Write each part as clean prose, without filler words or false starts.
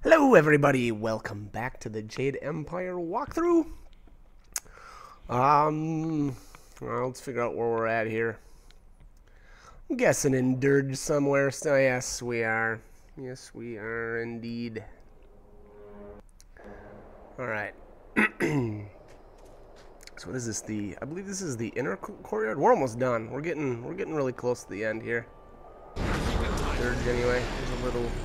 Hello everybody, welcome back to the Jade Empire walkthrough. Well, let's figure out where we're at here. I'm guessing in Dirge somewhere. So yes, we are. Yes, we are indeed. Alright. So what is this? I believe this is the inner courtyard. We're almost done. We're getting really close to the end here. Dirge anyway. There's a little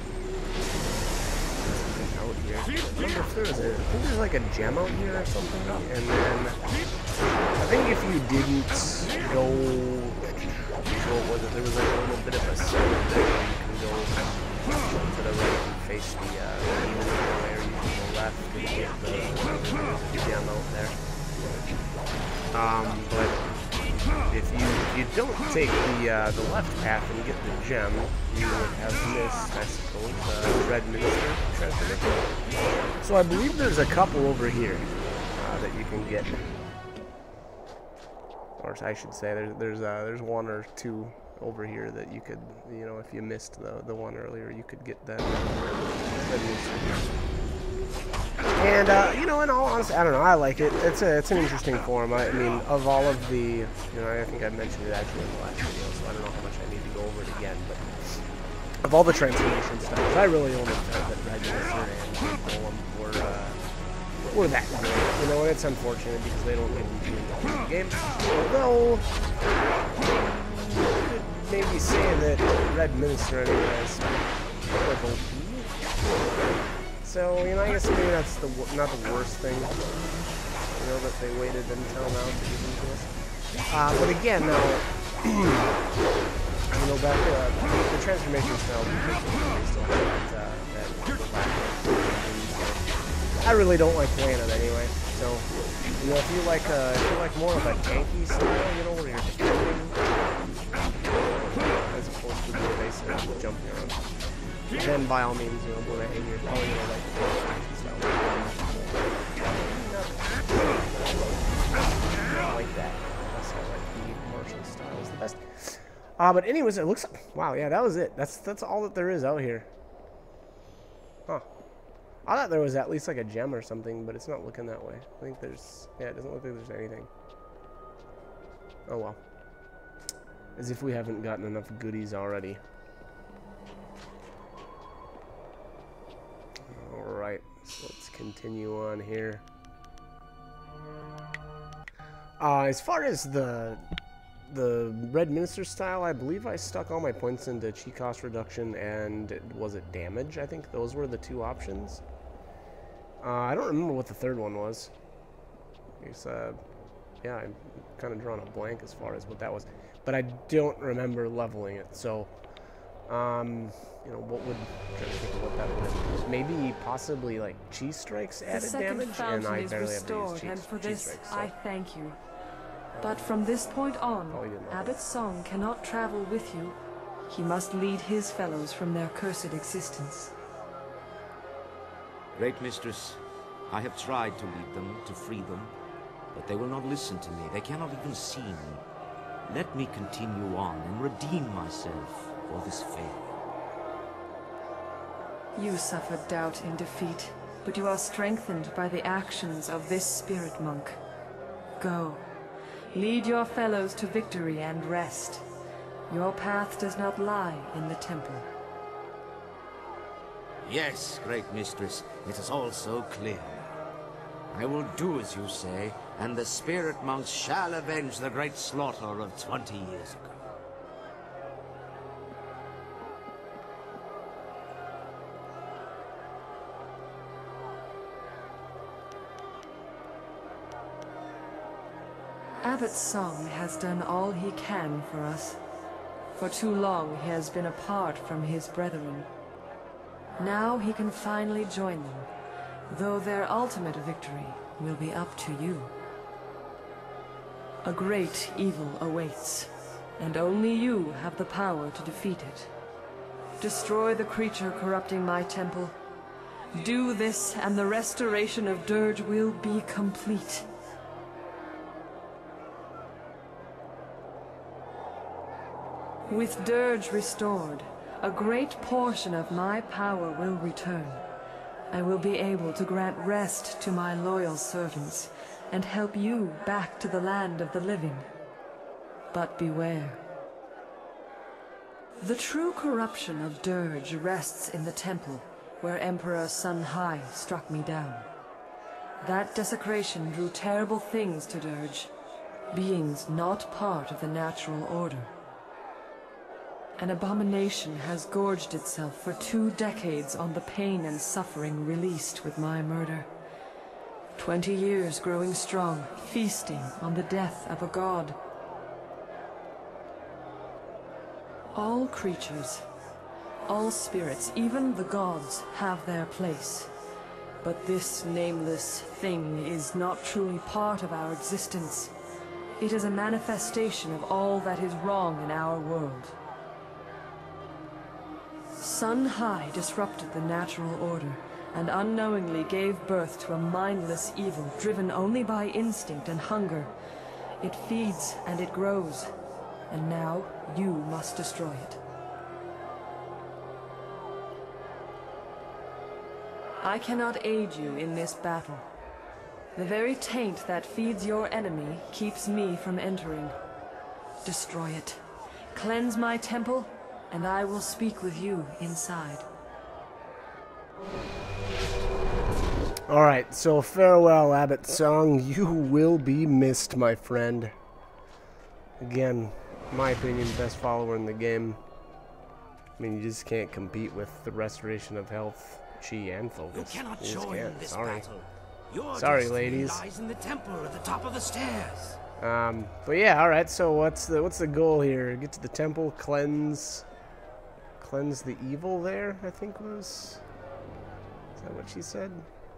out here. I wonder if there's I think there's like a gem out here or something. And then I think if you didn't go, what was it? There was like a little bit of a slope there where you can go to the right and face the demon way, or you can go left and get the gem out there. But if you don't take the left path and get the gem, you would have missed, I suppose, the Red Minister transformation. So I believe there's a couple over here that you can get. Or I should say, there's one or two over here that you could, you know, if you missed the one earlier, you could get that Red Minister. And, you know, in all honesty, I don't know, I like it. It's an interesting form. I mean, of all of the, you know, I think I mentioned it actually in the last video, so I don't know how much I need to go over it again, but of all the transformation styles, I really only felt that Red Minister and Golem were that good. You know, and it's unfortunate because they don't get too involved in the game. Although, you could maybe say that Red Minister anyway is like OP. So, you know, I guess maybe that's not the worst thing, you know, that they waited until now to give them to us. But again, now, you know, back the transformation style, they still have that I really don't like playing it anyway. So, you know, if you like more of a tanky style, you know, where you're defending, as opposed to the basic jumping around. Then by all means, you know, go ahead and you're probably going to like the transformation style. I like that. That's how like the martial style is the best. But anyways, it looks like, wow, yeah, that was it. That's all that there is out here. Huh. I thought there was at least like a gem or something, but it's not looking that way. I think there's, yeah, it doesn't look like there's anything. Oh well. As if we haven't gotten enough goodies already. Alright, so let's continue on here. As far as the Red Minister style, I believe I stuck all my points into chi cost reduction and, was it damage? I think those were the two options. I don't remember what the third one was. It's, yeah, I'm kind of drawing a blank as far as what that was. But I don't remember leveling it, so, you know, what would, I'm trying to think of what that would be. Maybe, possibly, like, cheese strikes added damage, and I barely have to use cheese, and for this, strikes, so. I thank you. But from this point on, Abbot Song cannot travel with you. He must lead his fellows from their cursed existence. Great Mistress, I have tried to lead them, to free them, but they will not listen to me. They cannot even see me. Let me continue on and redeem myself for this faith. You suffered doubt in defeat, but you are strengthened by the actions of this spirit monk. Go. Lead your fellows to victory and rest. Your path does not lie in the temple. Yes, Great Mistress, it is all so clear. I will do as you say, and the spirit monks shall avenge the great slaughter of 20 years ago. Abbot Song has done all he can for us. For too long he has been apart from his brethren. Now he can finally join them, though their ultimate victory will be up to you. A great evil awaits, and only you have the power to defeat it. Destroy the creature corrupting my temple. Do this, and the restoration of Dirge will be complete. With Dirge restored, a great portion of my power will return. I will be able to grant rest to my loyal servants and help you back to the land of the living. But beware. The true corruption of Dirge rests in the temple where Emperor Sun Hai struck me down. That desecration drew terrible things to Dirge, beings not part of the natural order. An abomination has gorged itself for 2 decades on the pain and suffering released with my murder. 20 years growing strong, feasting on the death of a god. All creatures, all spirits, even the gods, have their place. But this nameless thing is not truly part of our existence. It is a manifestation of all that is wrong in our world. Sun Hai disrupted the natural order, and unknowingly gave birth to a mindless evil driven only by instinct and hunger. It feeds and it grows, and now you must destroy it. I cannot aid you in this battle. The very taint that feeds your enemy keeps me from entering. Destroy it. Cleanse my temple, and I will speak with you inside. Alright, so farewell, Abbot Song. You will be missed, my friend. Again, in my opinion, best follower in the game. I mean, you just can't compete with the restoration of health, chi, and focus. You cannot join this battle. Your Sorry, destiny ladies. lies in the temple at the top of the stairs. But yeah, alright, so what's the goal here? Get to the temple, cleanse the evil there, I think was. Is that what she said?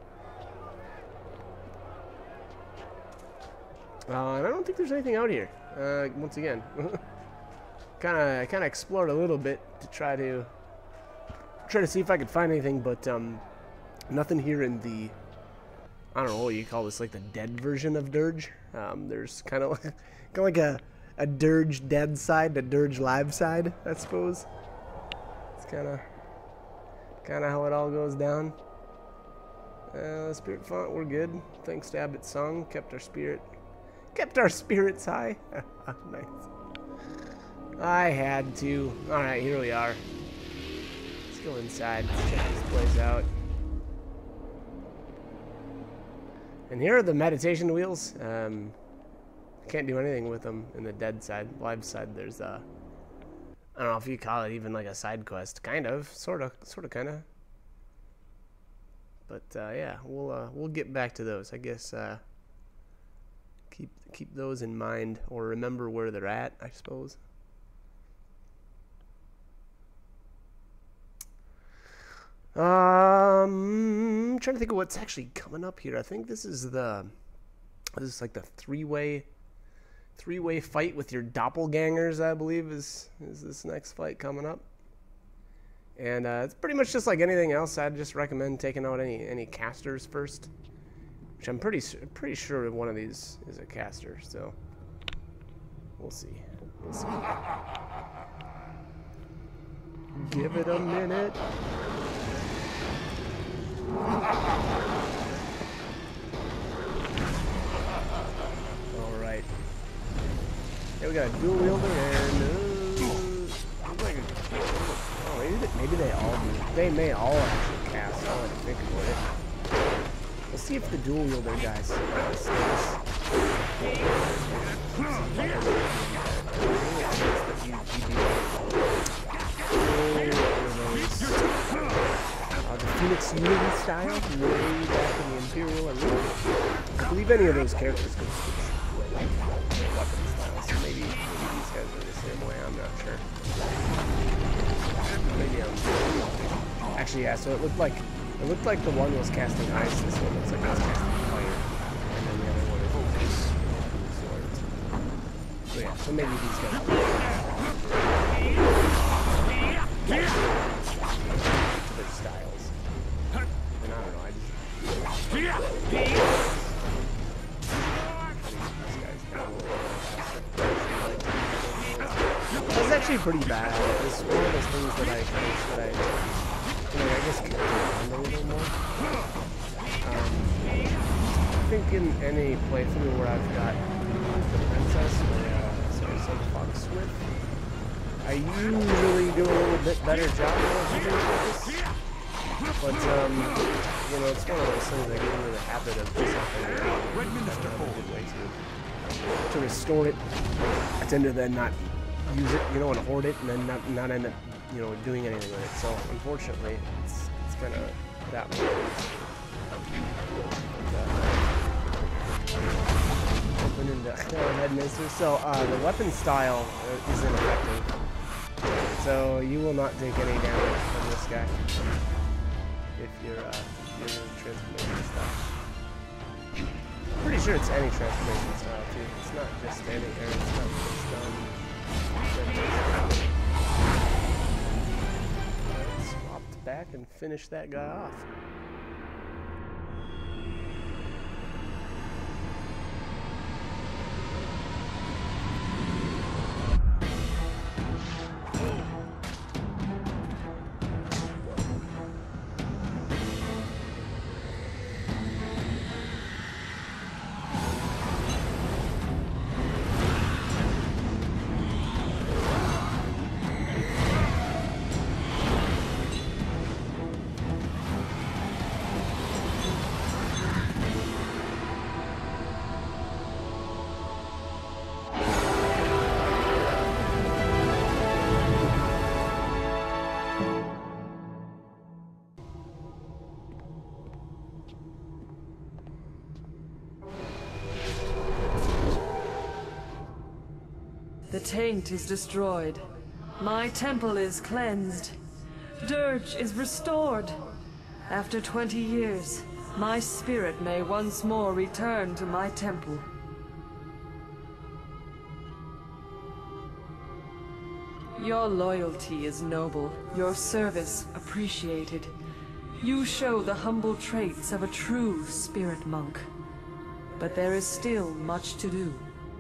And I don't think there's anything out here. Once again, kind of explored a little bit to try to see if I could find anything, but nothing here in the, I don't know what you call this, like the dead version of Dirge. There's kind of like a Dirge dead side, a Dirge live side, I suppose. It's kind of how it all goes down. Spirit font, we're good. Thanks to Abbot Song, kept our spirits high. Nice. I had to. Alright, here we are. Let's go inside. Let's check this place out. And here are the meditation wheels. Can't do anything with them in the dead side. Live side, there's I don't know if you call it even like a side quest. Kind of. Sort of, kind of. But yeah, we'll get back to those. I guess keep those in mind, or remember where they're at, I suppose. I'm trying to think of what's actually coming up here. I think this is like the three-way fight with your doppelgangers, I believe is this next fight coming up. And it's pretty much just like anything else. I'd just recommend taking out any casters first, which I'm pretty sure one of these is a caster. So we'll see. Give it a minute. All right. Here we got a dual wielder and maybe they all do. They may all actually cast. I'll have to think about it. Let's see if the dual wielder guys the Phoenix Unity style, way back in the Imperial Arena. I believe any of those characters could switch weapon styles. So maybe these guys are the same way. I'm not sure. Maybe actually, yeah. So it looked like the one was casting ice. This one looks like it's casting fire, and then the other one is swords. So yeah. So maybe these guys. Their styles. And I don't know. That's actually pretty bad. It's one of those things that I I guess kick it around a little more. I think in any playthrough where I've got the princess or some foxsmith, I usually do a little bit better job of using focus. But you know, it's one of those things I get into the habit of just having a good way to restore it. I tend to then not use it, you know, and hoard it, and then not end up, you know, doing anything with it. So unfortunately, it's kind of that way. Open into head mister. So the weapon style is ineffective. So you will not take any damage from this guy if you're transformation style. Pretty sure it's any transformation style too. It's not just any, or it's not just Let's swap back and finish that guy off. The taint is destroyed. My temple is cleansed. Dirge is restored. After 20 years, my spirit may once more return to my temple. Your loyalty is noble, your service appreciated. You show the humble traits of a true spirit monk. But there is still much to do.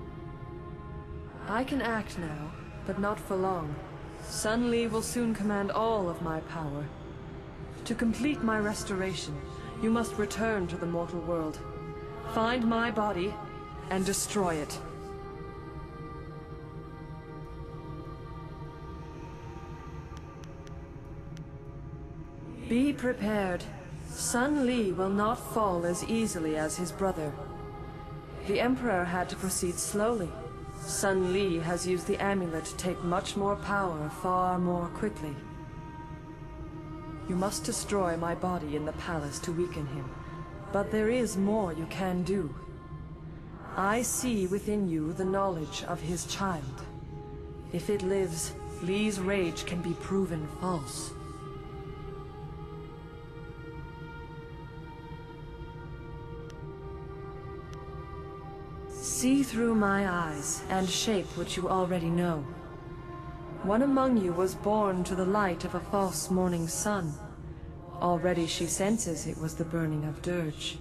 I can act now, but not for long. Sun Li will soon command all of my power. To complete my restoration, you must return to the mortal world. Find my body and destroy it. Be prepared. Sun Li will not fall as easily as his brother. The Emperor had to proceed slowly. Sun Li has used the amulet to take much more power far more quickly. You must destroy my body in the palace to weaken him. But there is more you can do. I see within you the knowledge of his child. If it lives, Li's rage can be proven false. See through my eyes and shape what you already know. One among you was born to the light of a false morning sun. Already she senses it was the burning of Dirge.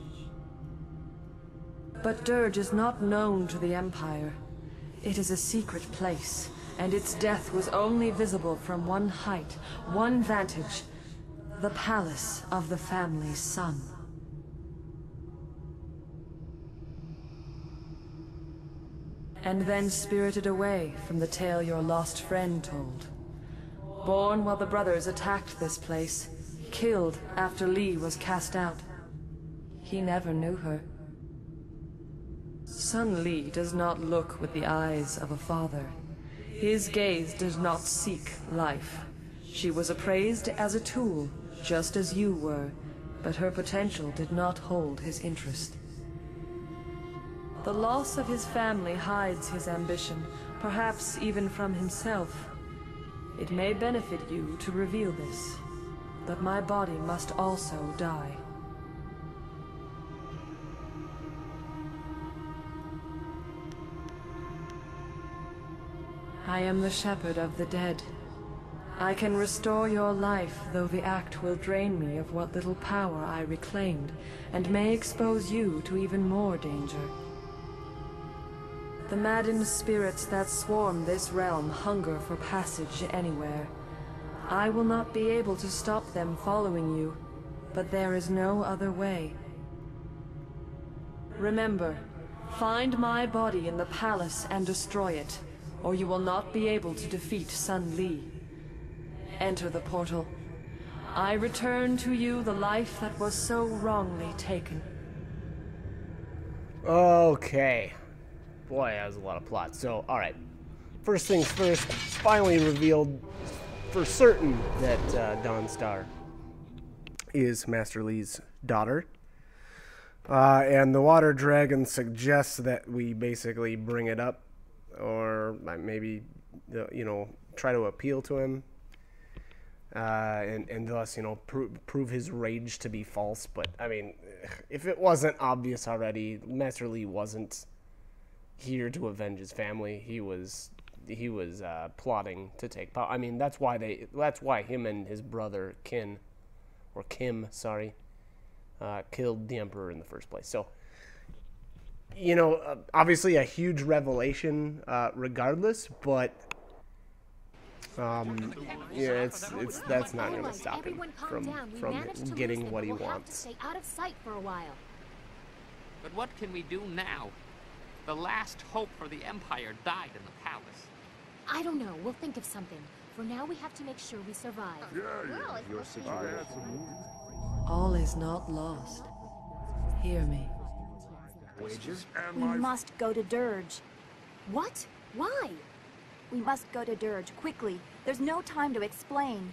But Dirge is not known to the Empire. It is a secret place, and its death was only visible from one height, one vantage, the palace of the family's son. And then spirited away from the tale your lost friend told. Born while the brothers attacked this place, killed after Li was cast out. He never knew her. Sun Li does not look with the eyes of a father. His gaze does not seek life. She was appraised as a tool, just as you were, but her potential did not hold his interest. The loss of his family hides his ambition, perhaps even from himself. It may benefit you to reveal this, but my body must also die. I am the shepherd of the dead. I can restore your life, though the act will drain me of what little power I reclaimed, and may expose you to even more danger. The maddened spirits that swarm this realm hunger for passage anywhere. I will not be able to stop them following you, but there is no other way. Remember, find my body in the palace and destroy it, or you will not be able to defeat Sun Li. Enter the portal. I return to you the life that was so wrongly taken. Okay. Boy, that was a lot of plot. So, alright. First things first, it's finally revealed for certain that Dawnstar is Master Li's daughter. And the water dragon suggests that we basically bring it up, or maybe, you know, try to appeal to him, and thus, you know, prove his rage to be false. But I mean, if it wasn't obvious already, Master Li wasn't here to avenge his family. He was plotting to take power. I mean, that's why him and his brother Kim, sorry, killed the Emperor in the first place. So, you know, obviously a huge revelation, regardless, but yeah, that's not going to stop him from getting what he wants. Stay out of sight for a while. But what can we do now? The last hope for the Empire died in the palace. I don't know. We'll think of something. For now, we have to make sure we survive. Your situation. All is not lost. Hear me. Wages? We must go to Dirge. What? Why? We must go to Dirge, quickly. There's no time to explain.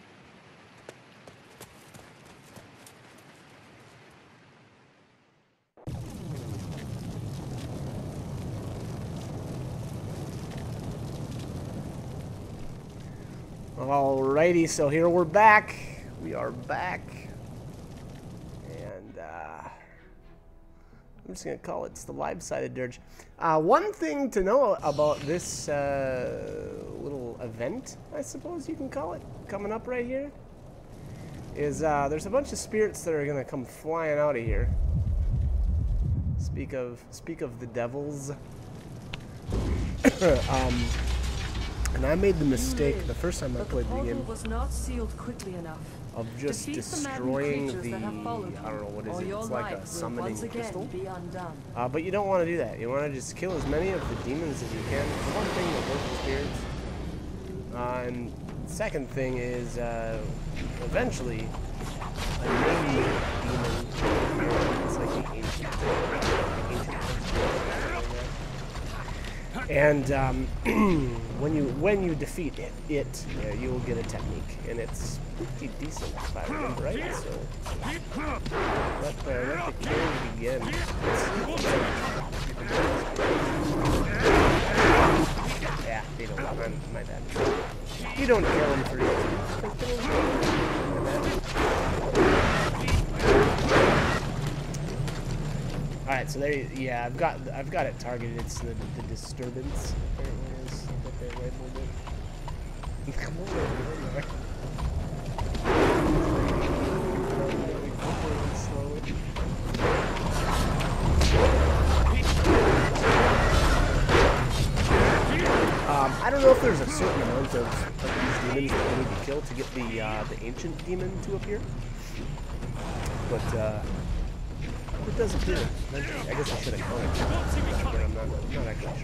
Alrighty, so here we're back. We are back. And I'm just going to call it the live side of Dirge. One thing to know about this little event, I suppose you can call it, coming up right here, is there's a bunch of spirits that are going to come flying out of here. Speak of the devils. And I made the mistake the first time I played the game was not sealed quickly enough. Of just destroying the, I don't know, what is it, it's like a summoning crystal. But you don't want to do that. You want to just kill as many of the demons as you can. It's one thing that works with spirits. And the second thing is, eventually, a main demon, it's like the ancient and when you defeat it, you will get a technique, and it's pretty decent if I remember right. So let the killing begin. Yeah, they don't. My bad. You don't kill them for easy. Alright, so there. Yeah, I've got it targeted. It's the disturbance. Apparently is what they labeled it. Come on, there. I don't know if there's a certain amount of these demons that you need to kill to get the ancient demon to appear, but it does appear. I guess I should have called it, but I'm not actually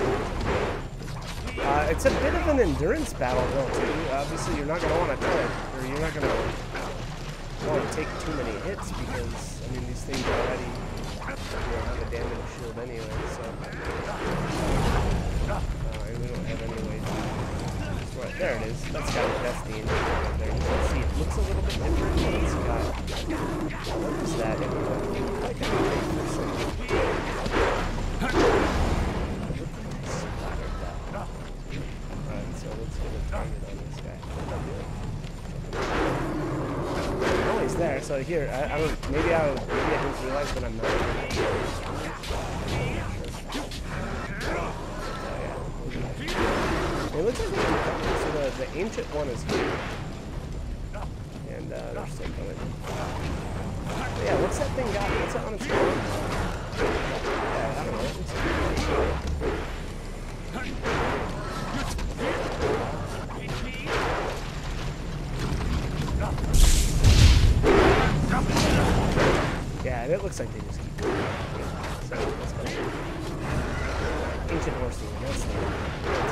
sure. It's a bit of an endurance battle, though, too. Obviously, you're not going to want to you're not going to want to take too many hits because, I mean, these things already have a damage shield anyway, so. And we don't have any way to. Right, there it is. That's got a Destiny there. You can see it looks a little bit different. It's got. What is that? Like a Alright, so let's get a target on this guy. Oh, he's there. So here, I don't. Maybe I didn't realize that I'm not. It looks like they're coming. So the ancient one is here. And they're still coming. But yeah, what's that thing got? What's that on its phone? Yeah, I don't know. Yeah, it looks like they just keep going. So let's go. Ancient horse thing. That's the one.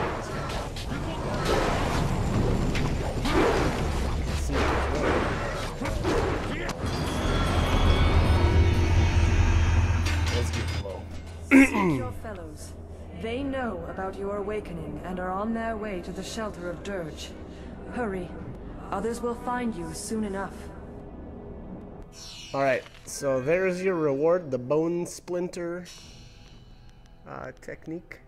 Let's get low. Seek your fellows. They know about your awakening and are on their way to the shelter of Dirge. Hurry. Others will find you soon enough. Alright, so there's your reward, the bone splinter technique.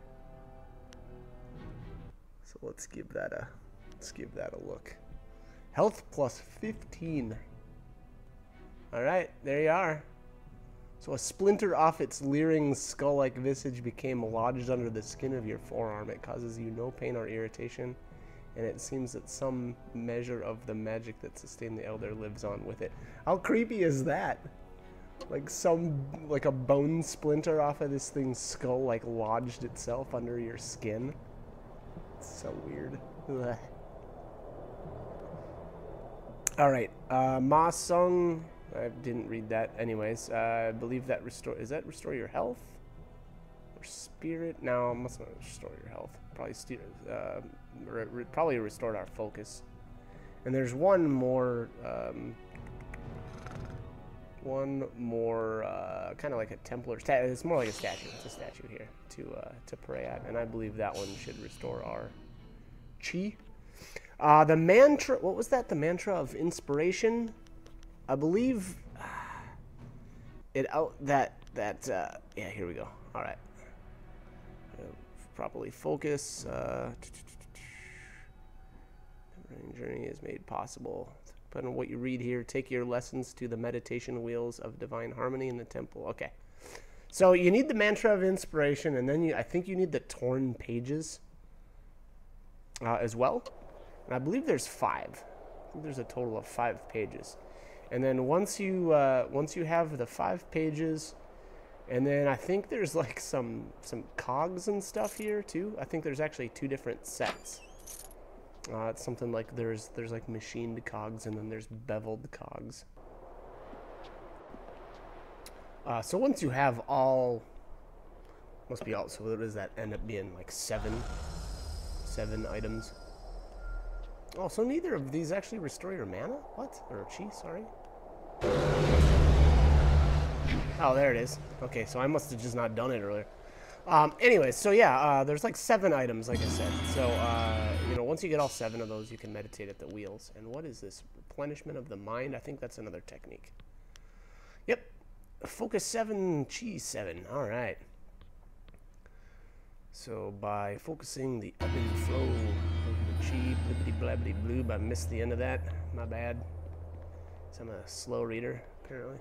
So let's give that a look. Health plus 15. Alright, there you are. So a splinter off its leering skull-like visage became lodged under the skin of your forearm. It causes you no pain or irritation, and it seems that some measure of the magic that sustained the elder lives on with it. How creepy is that? Like a bone splinter off of this thing's skull, like lodged itself under your skin. It's so weird. Ugh. All right, Ma Sung. I didn't read that. Anyways, I believe that is that restore your health or spirit? No, it must not restore your health. Probably probably restored our focus. And there's one more kind of like a Templar statue. It's more like a statue. It's a statue here to pray at, and I believe that one should restore our chi. The mantra. What was that? The mantra of inspiration. I believe yeah, here we go. All right. Properly focus. Journey is made possible. Depending on what you read here, take your lessons to the meditation wheels of divine harmony in the temple. Okay. So you need the mantra of inspiration, and then I think you need the torn pages as well. And I believe there's 5. I think there's a total of 5 pages. And then once you have the 5 pages, and then I think there's like some cogs and stuff here too. I think there's actually 2 different sets. It's something like there's like machined cogs, and then there's beveled cogs. So once you have all, must be all. So what does that end up being? Like 7 items. Oh, so neither of these actually restore your mana? What? Or chi, sorry. Oh, there it is. Okay, so I must have just not done it earlier. Anyways, so yeah, there's like 7 items, like I said. So, you know, once you get all 7 of those, you can meditate at the wheels. And what is this? Replenishment of the mind? I think that's another technique. Yep. Focus 7, chi 7. All right. So by focusing the ebb and flow of the chi, blibbity blabbity bloob, I missed the end of that. My bad. So I'm a slow reader, apparently.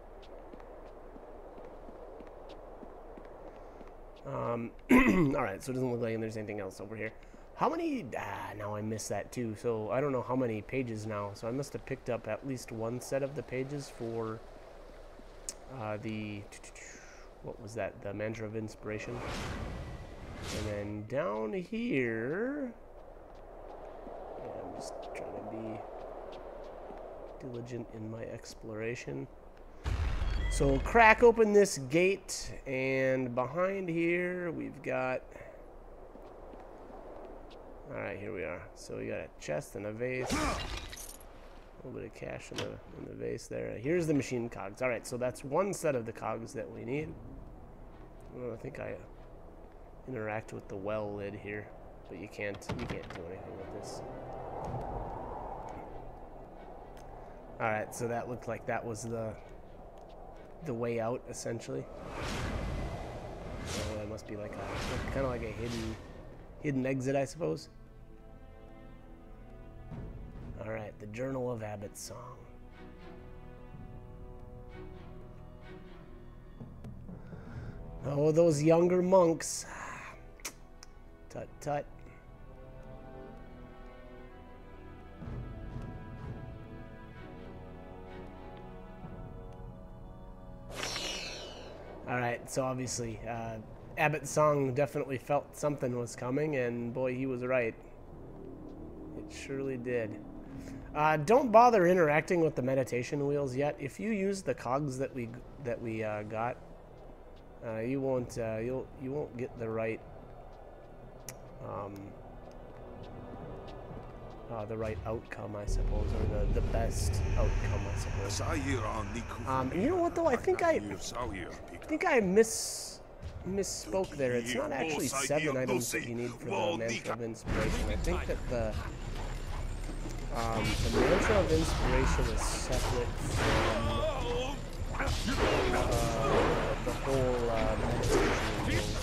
Alright, so it doesn't look like there's anything else over here. How many? Now I missed that too. So I don't know how many pages now. So I must have picked up at least 1 set of the pages for what was that? The mantra of inspiration. And then down here, yeah, I'm just trying to be diligent in my exploration. So we'll crack open this gate, and behind here we've got, alright, here we are. So we got a chest and a vase, a little bit of cash in the vase there. Here's the machine cogs. Alright, so that's 1 set of the cogs that we need. Well, I think I interact with the well lid here, but you can't do anything with this. Alright, so that looked like that was the way out, essentially. So that must be like kind of like a hidden exit, I suppose. All right, the Journal of Abbot Song. Oh, those younger monks. Tut tut. Alright, so obviously, Abbot Song definitely felt something was coming, and boy, he was right. It surely did. Don't bother interacting with the meditation wheels yet. If you use the cogs that we got, you won't you won't get the right the right outcome, I suppose, or the best outcome, I suppose. And you know what though? I think I misspoke there. It's not actually 7 items that you need for the Mantra of Inspiration. I think that the Mantra of Inspiration is separate from the whole meditation rules.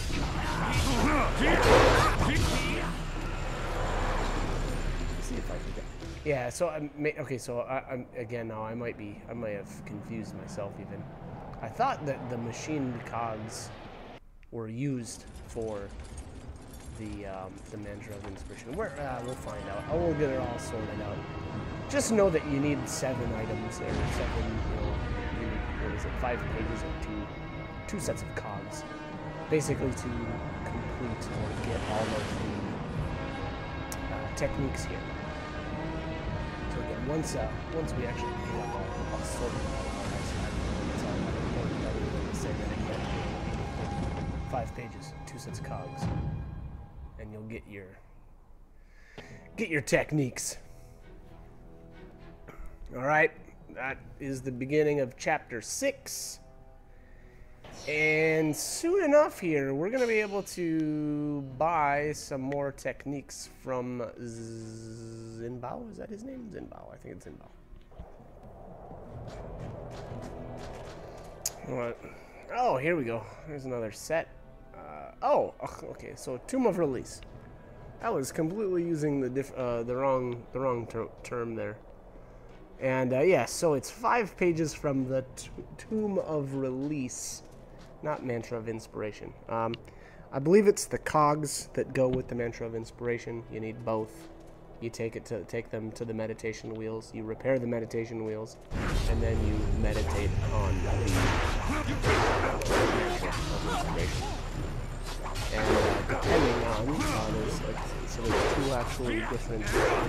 Let's see if I can get. Yeah. So okay. So I'm again now. I might have confused myself even. I thought that the machined cogs were used for the Mantra of Inspiration. We'll find out. I will get it all sorted out. Just know that you need 7 items, or 7, you need, what is it, 5 pages or 2 sets of cogs, basically to complete or get all of the techniques here. So again, once we actually get up all sorted out, it's all about important other than to say that again. 5 pages, 2 sets of cogs, and you'll get your techniques. All right, that is the beginning of chapter 6, and soon enough here we're gonna be able to buy some more techniques from Zinbao. Is that his name? Zinbao. I think it's Zinbao. All right. Oh, here we go. There's another set. Okay. So Tomb of Release. I was completely using the wrong term there. And yeah, so it's 5 pages from the Tomb of Release, not Mantra of Inspiration. I believe it's the cogs that go with the Mantra of Inspiration. You need both. You take them to the meditation wheels. You repair the meditation wheels, and then you meditate on the Mantra of Inspiration. And depending on there's 2 actually different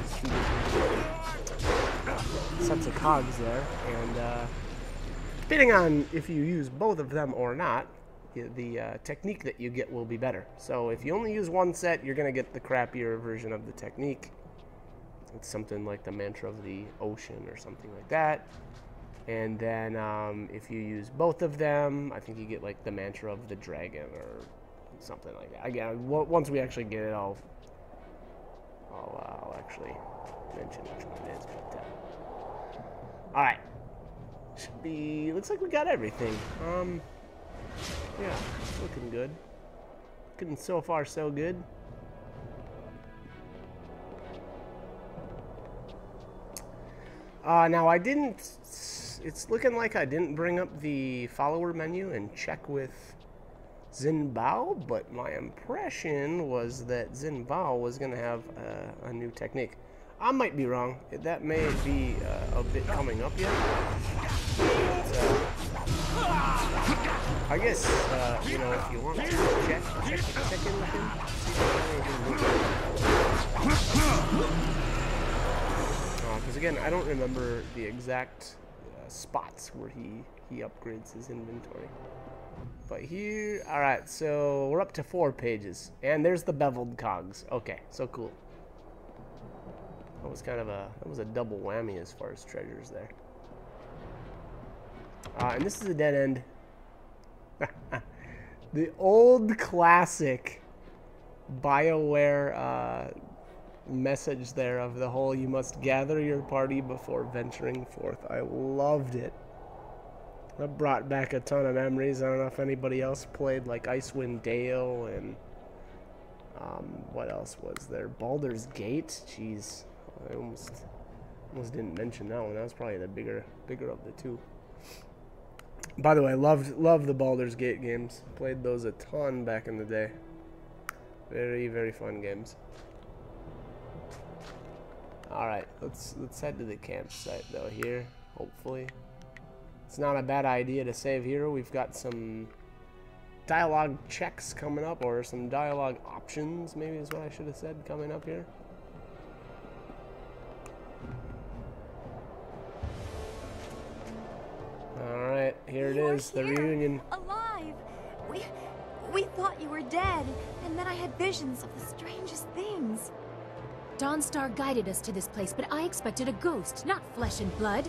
sets of cogs there, and depending on if you use both of them or not, the technique that you get will be better. So if you only use 1 set, you're gonna get the crappier version of the technique. It's something like the Mantra of the Ocean or something like that. And then if you use both of them, I think you get like the Mantra of the Dragon or something like that. Again, once we actually get it, I'll actually mention which one it is. But all right, should be. Looks like we got everything. Yeah, it's looking good. Looking so far so good. Now I didn't. It's looking like I didn't bring up the follower menu and check with Zinbao, but my impression was that Zinbao was going to have a new technique. I might be wrong. That may be a bit coming up yet. But, I guess, you know, if you want to check in with him, because again, I don't remember the exact spots where he upgrades his inventory. But here, all right, so we're up to 4 pages, and there's the beveled cogs. Okay, so cool. That was kind of a double whammy as far as treasures there. And this is a dead end. The old classic BioWare message there of the whole "you must gather your party before venturing forth." I loved it. That brought back a ton of memories. I don't know if anybody else played like Icewind Dale and what else was there? Baldur's Gate. Jeez, I almost didn't mention that one. That was probably the bigger of the 2. By the way, loved the Baldur's Gate games. Played those a ton back in the day. Very, very fun games. All right, let's head to the campsite though here. Hopefully, it's not a bad idea to save here. We've got some dialogue checks coming up, or some dialogue options, maybe is what I should have said, coming up here. is, the here, reunion. alive. We thought you were dead, and then I had visions of the strangest things. Dawnstar guided us to this place, but I expected a ghost, not flesh and blood.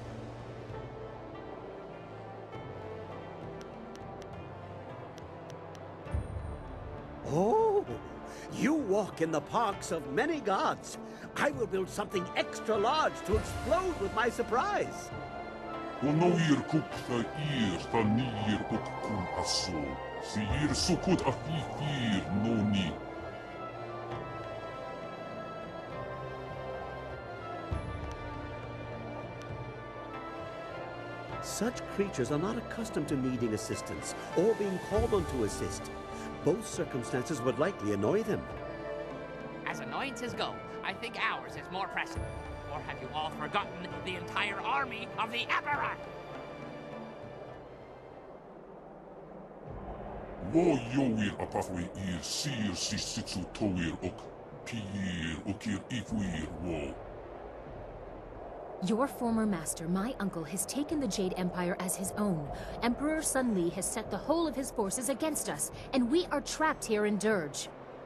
Oh, you walk in the parks of many gods. I will build something extra large to explode with my surprise. ونوير كوكتا إير تنير كوككون أسو سيير سكوت أفيفير نوني. Such creatures are not accustomed to needing assistance or being called on to assist. Both circumstances would likely annoy them. As annoyances go, I think ours is more pressing. Or have you all forgotten the entire army of the Emperor? Wo yoir apafwe ir sir sisitsu toir ok piir okir ifwir wo. Your former master, my uncle, has taken the Jade Empire as his own. Emperor Sun Li has set the whole of his forces against us, and we are trapped here in Dirge.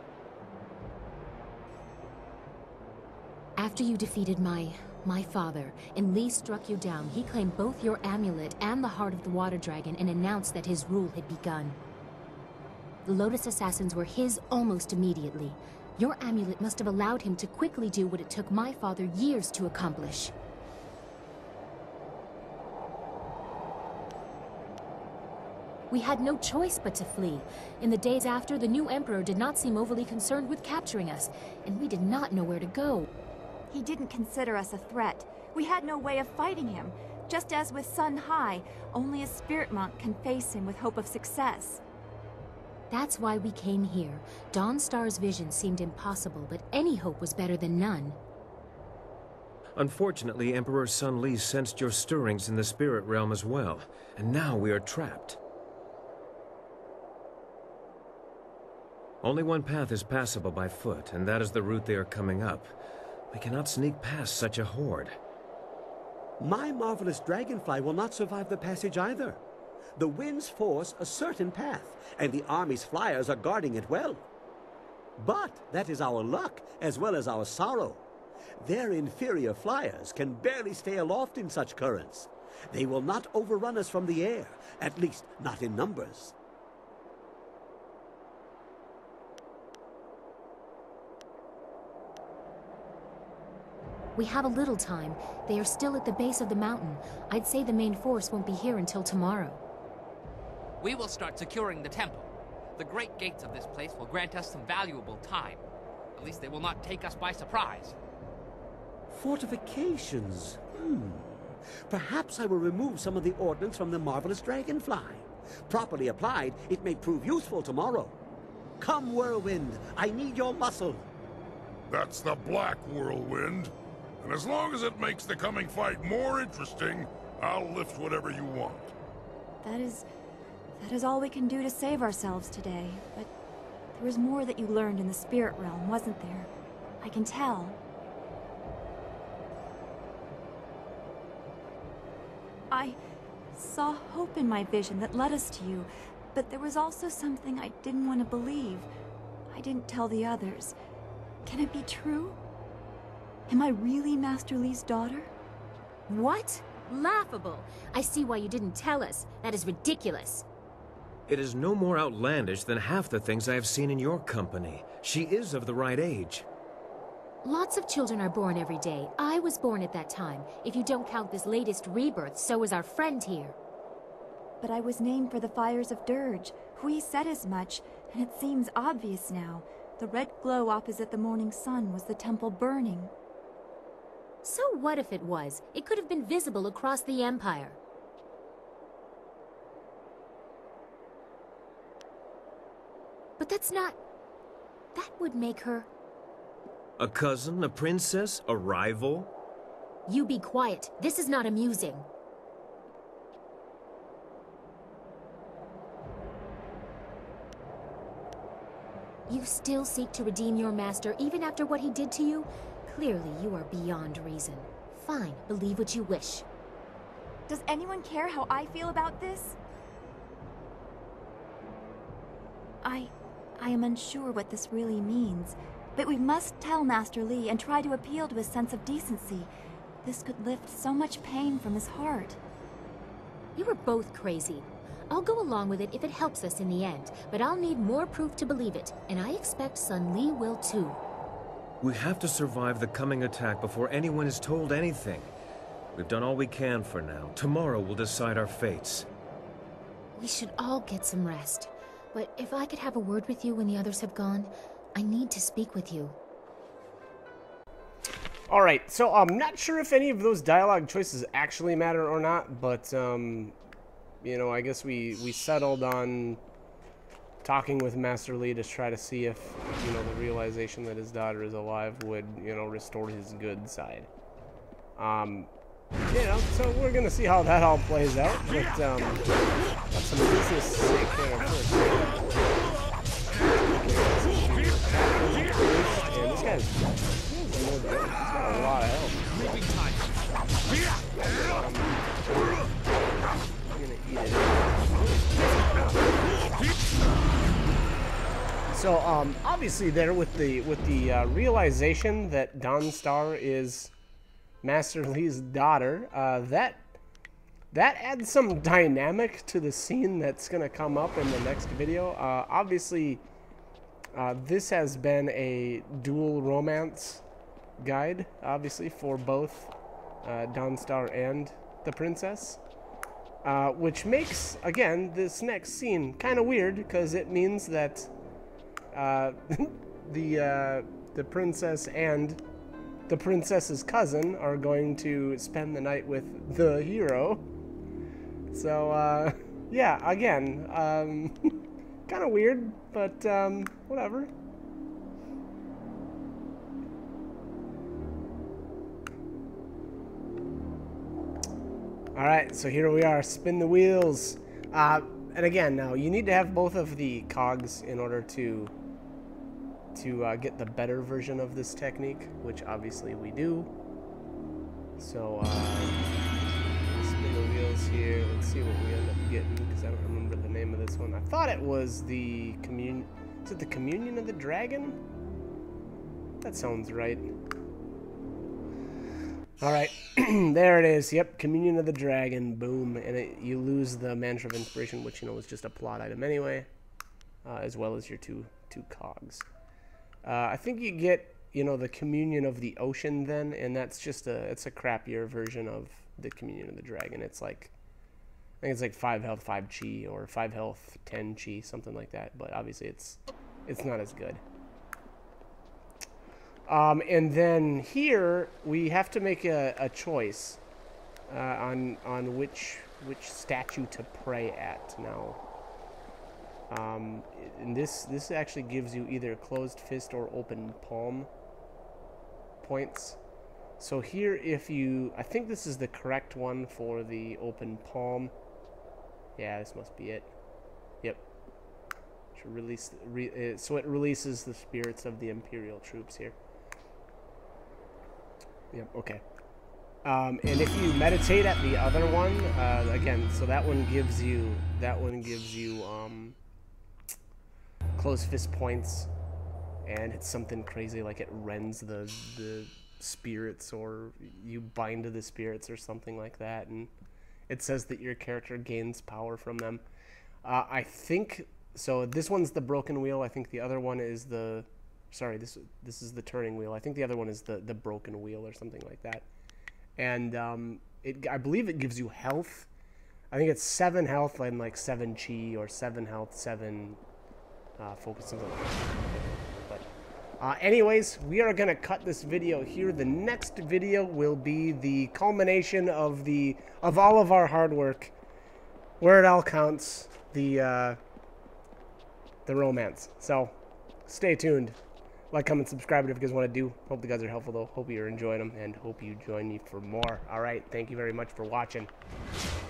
After you defeated my father, and Li struck you down, he claimed both your amulet and the heart of the water dragon and announced that his rule had begun. The Lotus Assassins were his almost immediately. Your amulet must have allowed him to quickly do what it took my father years to accomplish. We had no choice but to flee. In the days after, the new Emperor did not seem overly concerned with capturing us, and we did not know where to go. He didn't consider us a threat. We had no way of fighting him. Just as with Sun Hai, only a spirit monk can face him with hope of success. That's why we came here. Dawnstar's vision seemed impossible, but any hope was better than none. Unfortunately, Emperor Sun Li sensed your stirrings in the spirit realm as well, and now we are trapped. Only one path is passable by foot, and that is the route they are coming up. We cannot sneak past such a horde. My marvelous dragonfly will not survive the passage either. The winds force a certain path, and the army's flyers are guarding it well. But that is our luck, as well as our sorrow. Their inferior flyers can barely stay aloft in such currents. They will not overrun us from the air, at least not in numbers. We have a little time. They are still at the base of the mountain. I'd say the main force won't be here until tomorrow. We will start securing the temple. The great gates of this place will grant us some valuable time. At least they will not take us by surprise. Fortifications? Perhaps I will remove some of the ordnance from the marvelous dragonfly. Properly applied, it may prove useful tomorrow. Come, whirlwind, I need your muscle. That's the Black Whirlwind. And as long as it makes the coming fight more interesting, I'll lift whatever you want. That is all we can do to save ourselves today. But there was more that you learned in the spirit realm, wasn't there? I can tell. I saw hope in my vision that led us to you, but there was also something I didn't want to believe. I didn't tell the others. Can it be true? Am I really Master Li's daughter? What? Laughable. I see why you didn't tell us. That is ridiculous. It is no more outlandish than half the things I have seen in your company. She is of the right age. Lots of children are born every day. I was born at that time. If you don't count this latest rebirth, so is our friend here. But I was named for the fires of Dirge. Hui said as much, and it seems obvious now. The red glow opposite the morning sun was the temple burning. So what if it was? It could have been visible across the Empire. But that's not... That would make her... A cousin, a princess, a rival? You be quiet. This is not amusing. You still seek to redeem your master even after what he did to you? Clearly, you are beyond reason. Fine, believe what you wish. Does anyone care how I feel about this? I am unsure what this really means, but we must tell Master Li and try to appeal to his sense of decency. This could lift so much pain from his heart. You were both crazy. I'll go along with it if it helps us in the end, but I'll need more proof to believe it, and I expect Sun Li will too. We have to survive the coming attack before anyone is told anything. We've done all we can for now. Tomorrow will decide our fates. We should all get some rest. But if I could have a word with you when the others have gone, I need to speak with you. Alright, so I'm not sure if any of those dialogue choices actually matter or not, but, you know, I guess we settled on talking with Master Li to try to see if, you know, the realization that his daughter is alive would, you know, restore his good side. You know, so we're gonna see how that all plays out, but, got some business to take care of first. And this guy's got a lot of health. I'm gonna eat it. So, obviously there with the realization that Dawnstar is Master Li's daughter, that adds some dynamic to the scene that's gonna come up in the next video. Obviously, this has been a dual romance guide, obviously, for both Dawnstar and the princess, which makes, again, this next scene kind of weird, because it means that the princess and the princess's cousin are going to spend the night with the hero. So, yeah, again, kind of weird, but whatever. Alright, so here we are, spin the wheels. And again, now, you need to have both of the cogs in order to get the better version of this technique, which obviously we do. So, spin the wheels here. Let's see what we end up getting, because I don't remember the name of this one. I thought it was the communion. Is it the Communion of the Dragon? That sounds right. Alright, there it is. Yep, Communion of the Dragon. Boom. And you lose the Mantra of Inspiration, which, you know, is just a plot item anyway, as well as your two cogs. I think you get, you know, the Communion of the Ocean then, and that's just it's a crappier version of the Communion of the Dragon. It's like, I think it's like 5 health, 5 chi, or 5 health, 10 chi, something like that, but obviously it's not as good. And then here, we have to make a choice on which statue to pray at now. And this actually gives you either closed fist or open palm points. So here, if you, I think this is the correct one for the open palm. Yeah, this must be it. Yep. Should release, so it releases the spirits of the Imperial troops here. Yep. Okay. And if you meditate at the other one, again, so that one gives you closed fist points, and it's something crazy like it rends the spirits, or you bind to the spirits or something like that, and it says that your character gains power from them. I think so. This one's the broken wheel. I think the other one is the, sorry, this is the turning wheel. I think the other one is the broken wheel or something like that. And I believe it gives you health. I think it's 7 health and like 7 chi, or 7 health, 7 focus, something like that. But anyways, we are gonna cut this video here. The next video will be the culmination of all of our hard work, where it all counts, the romance. So stay tuned. Like, comment, subscribe if you guys want to do. Hope the guys are helpful though. Hope you're enjoying them, and hope you join me for more. Alright, thank you very much for watching.